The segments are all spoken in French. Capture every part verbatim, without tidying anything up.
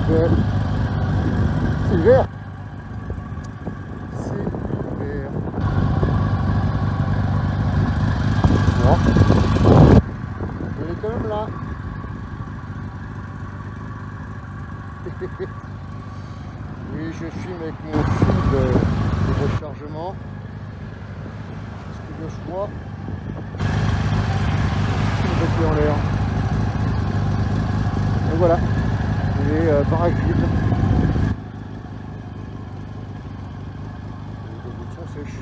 Ok. C'est l'hiver. C'est l'hiver. Bon. Elle est quand même là. Oui, je filme avec mon fil de, de rechargement. Est-ce que je vois le papier en l'air. Et voilà. Et euh, baraque vide. Les gouttes sont sèches.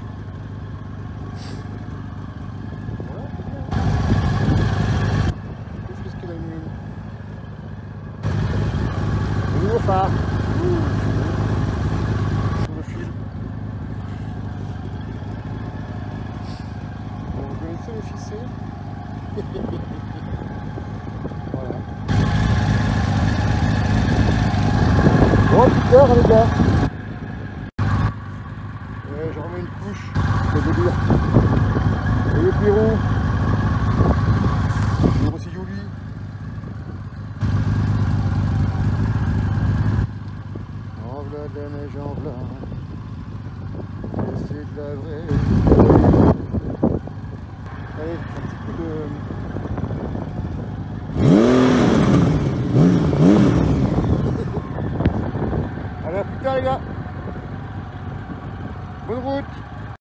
Voilà, c'est bien. Qu'est-ce qu'il a mis? Le nouveau phare. Sur le fil. Bon, vous connaissez les ficelles? Voilà. Bon, petite heure les gars. Ouais, je remets une couche, c'est délire. Et le Pérou. Bonjour aussi Julie. En v'là de la neige, en v'là. Et c'est de la vraie. Allez, un petit coup de...